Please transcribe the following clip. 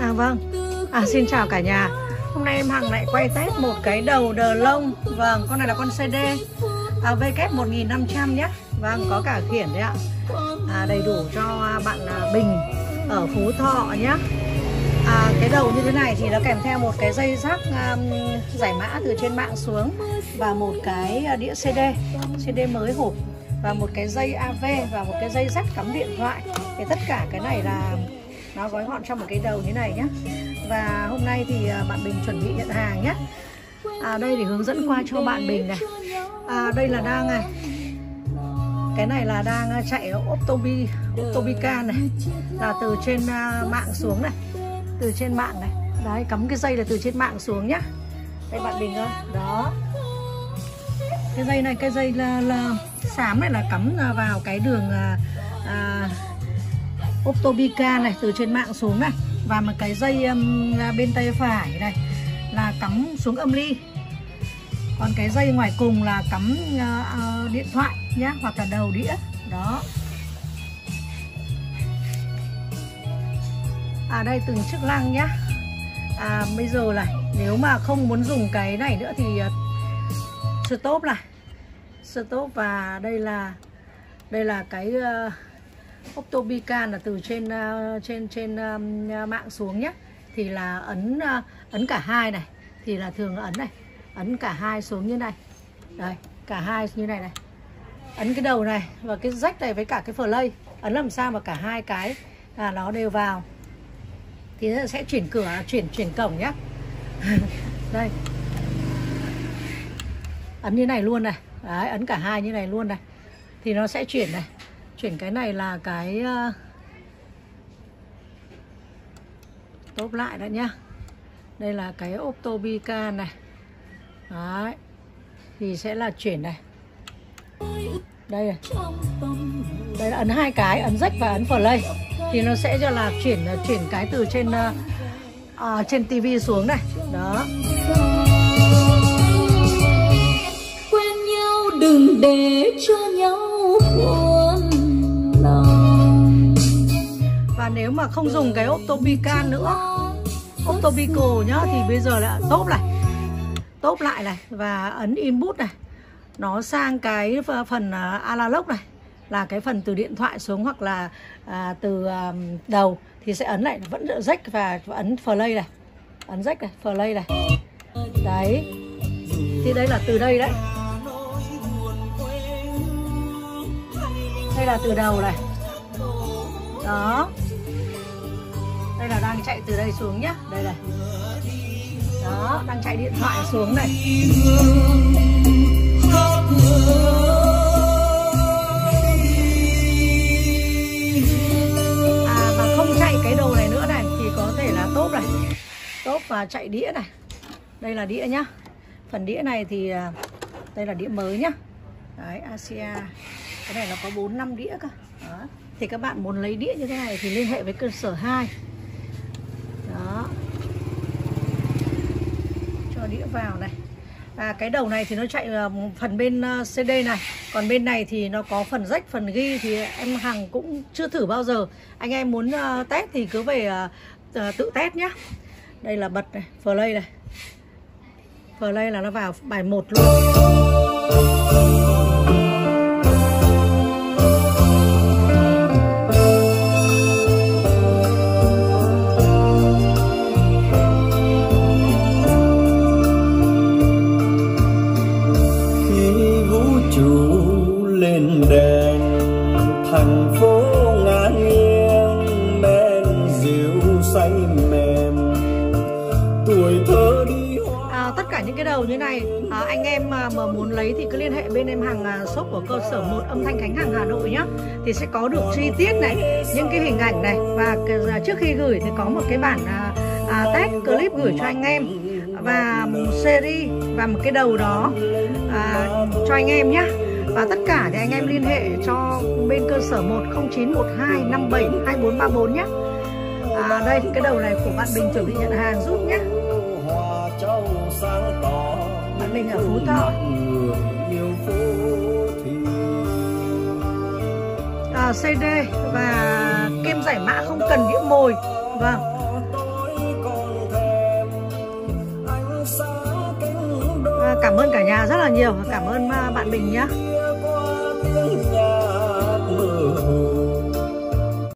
Vâng. Xin chào cả nhà. Hôm nay em Hằng lại quay test một cái đầu đờ lông. Vâng, con này là con CD WK1500 nhé. Vâng, có cả khiển đấy ạ. Đầy đủ cho bạn Bình ở Phú Thọ nhé. Cái đầu như thế này thì nó kèm theo một cái dây rắc giải mã từ trên mạng xuống, và một cái đĩa CD mới hộp, và một cái dây AV và một cái dây rắc cắm điện thoại. Thì tất cả cái này là nó gói gọn trong một cái đầu như này nhé. Và hôm nay thì bạn Bình chuẩn bị nhận hàng nhé. Đây thì hướng dẫn qua cho bạn Bình này. Đây là đang này. Cái này là đang chạy Optobica này, là từ trên mạng xuống này, từ trên mạng này. Đấy, cắm cái dây là từ trên mạng xuống nhá. Đây bạn Bình ơi, đó. Cái dây này, cái dây là xám này là cắm vào cái đường Optobica này, từ trên mạng xuống này. Và một cái dây bên tay phải này là cắm xuống âm ly. Còn cái dây ngoài cùng là cắm điện thoại nhá, hoặc là đầu đĩa. Đó. Đây từng chức năng nhá. Bây giờ này, nếu mà không muốn dùng cái này nữa thì stop này. Stop, và đây là cái Optobica là từ trên mạng xuống nhé. Thì là ấn cả hai này, thì là thường ấn này, ấn cả hai xuống như này. Đây, cả hai như này này. Ấn cái đầu này và cái jack này với cả cái play, ấn làm sao mà cả hai cái nó đều vào. Thì nó sẽ chuyển cửa, chuyển cổng nhá. Đây. Ấn như này luôn này. Đấy, ấn cả hai như này luôn này. Thì nó sẽ chuyển này. Chuyển cái này là cái tốt lại đã nhá. Đây là cái Optobica này. Đấy. Thì sẽ là chuyển này. Đây này. Đây là ấn hai cái, ấn jack và ấn play. Thì nó sẽ cho là chuyển cái từ trên tivi xuống này. Đó. Quen nhau đừng để cho nhau buồn lòng. Và nếu mà không dùng cái Optobica nữa, Optobico nhá, thì bây giờ là top lại này và ấn input này. Nó sang cái phần analog này, là cái phần từ điện thoại xuống, hoặc là từ đầu thì sẽ ấn lại vẫn jack và ấn play này, ấn jack này, play này. Đấy. Thì đây là từ đây đấy. Đây là từ đầu này. Đó. Đây là đang chạy từ đây xuống nhá. Đây này. Đó, đang chạy điện thoại xuống này. Và không chạy cái đồ này nữa này thì có thể là top này. Top và chạy đĩa này. Đây là đĩa nhá. Phần đĩa này thì đây là đĩa mới nhá. Đấy, Asia. Cái này nó có 4-5 đĩa cơ. Đó. Thì các bạn muốn lấy đĩa như thế này thì liên hệ với cơ sở 2. Đó. Cho đĩa vào này. Cái đầu này thì nó chạy phần bên CD này. Còn bên này thì nó có phần jack, phần ghi thì em Hằng cũng chưa thử bao giờ. Anh em muốn test thì cứ về tự test nhá. Đây là bật này, play này. Play là nó vào bài 1 luôn. Lên đèn thành phố ngả nghiêng, men rượu say mềm tuổi thơ đi tất cả những cái đầu như này anh em mà muốn lấy thì cứ liên hệ bên em Hằng, shop của cơ sở 1 âm thanh Khánh Hằng Hà Nội nhá. Thì sẽ có được chi tiết này, những cái hình ảnh này, và trước khi gửi thì có một cái bản test clip gửi cho anh em, và một series và một cái đầu đó cho anh em nhá. Và tất cả thì anh em liên hệ cho bên cơ sở 1 0912 57 2434 nhé. Đây, cái đầu này của bạn Bình chuẩn bị nhận hàng giúp nhé. Bạn Bình ở Phú Thọ. CD và kem giải mã không cần đĩa mồi. Vâng. cảm ơn cả nhà rất là nhiều, cảm ơn bạn Bình nhá.